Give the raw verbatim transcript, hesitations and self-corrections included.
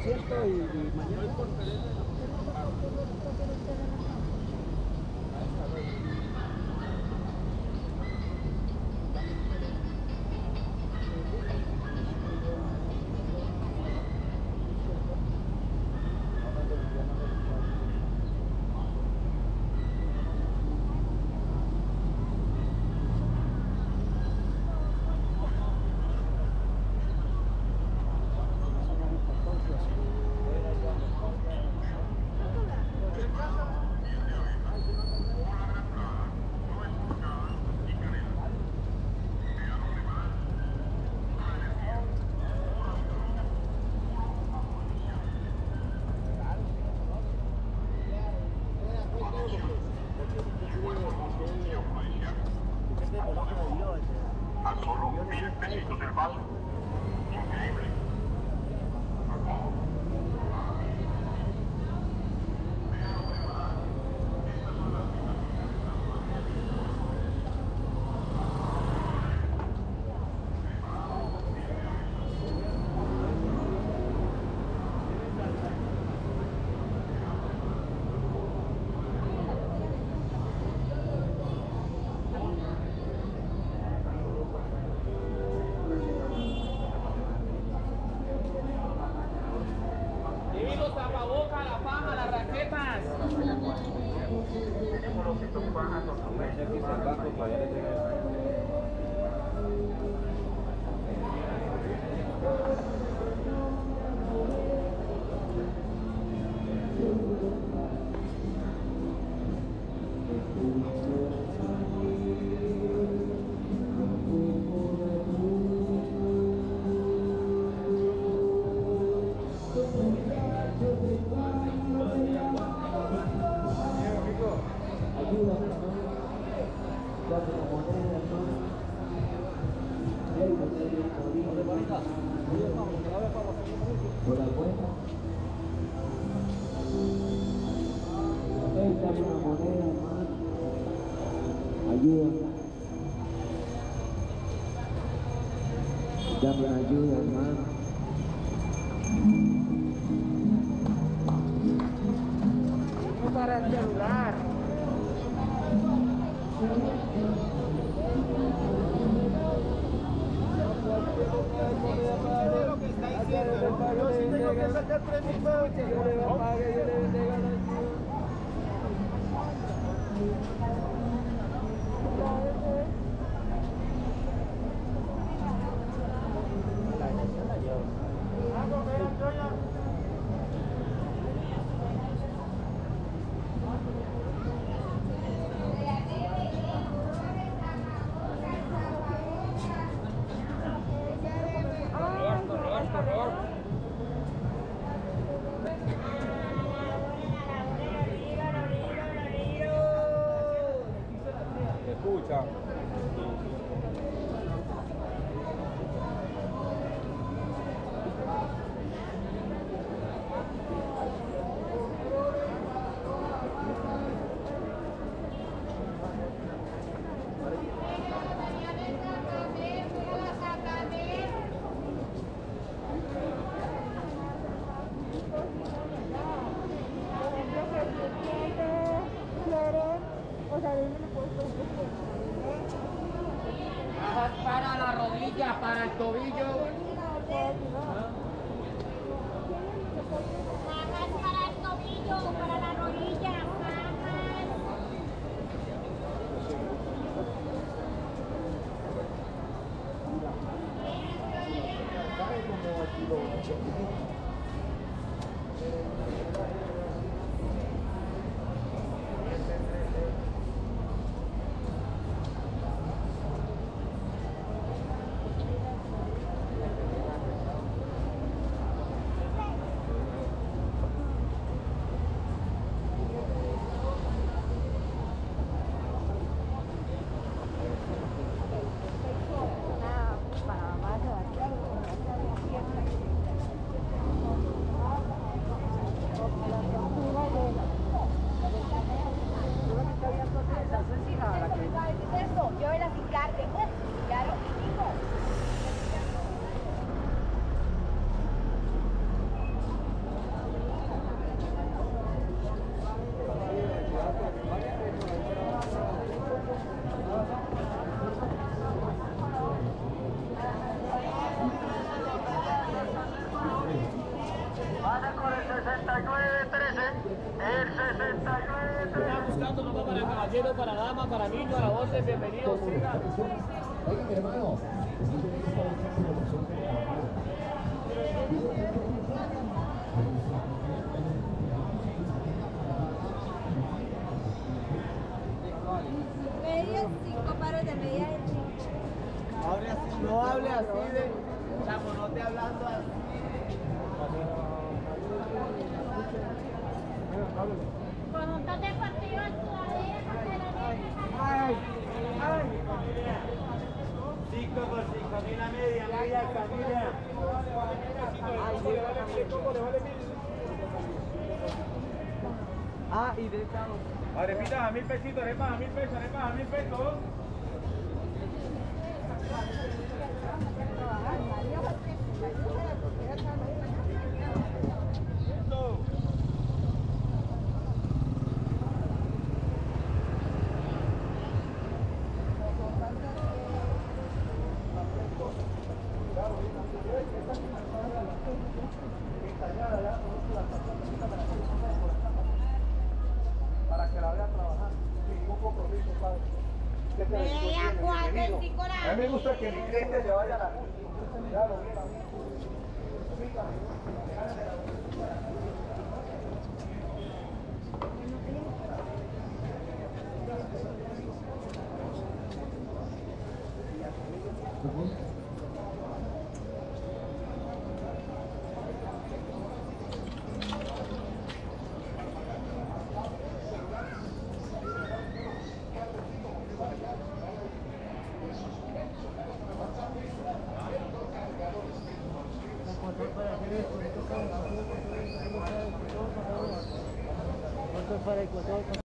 concierto y, y mañana. A solo diez pesitos el vaso. Increíble. Tapabocas, la paja, las raquetas. Tenemos los que son bajas con su mecha. Aquí está el banco para allá le llegue. Por la cuenta. Esta es una moneda, hermano. Ayuda. Dame ayuda, hermano. No para el celular. Lo que está diciendo, yo sí tengo que sacar tres mil pesos. Yo le voy a pagar, yo le voy a ganar. Escucha. Bajas para la rodilla, para el tobillo. Bajas para el tobillo, para la rodilla, bajas. Para Para caballero, para dama, para niños, para voces, bienvenidos. Siga. Oiga, mi hermano. Medias, cinco pares de medias. Hable así, no hable así de... Chamo, no te hablando así. Conjuntos deportivos, sudaderas, pantalones, Ay, ay. Cinco por cinco, mil a media, media familia. Ah, y de cabo. Arepitas a mil pesitos, arepas a mil pesos, arepas a mil pesos. Para que la vean trabajar. Sin ningún compromiso, padre. media, cuatro, cinco, A mí me gusta que mi cliente se vaya a la gusto. Ya lo vi. ¿Cuánto para el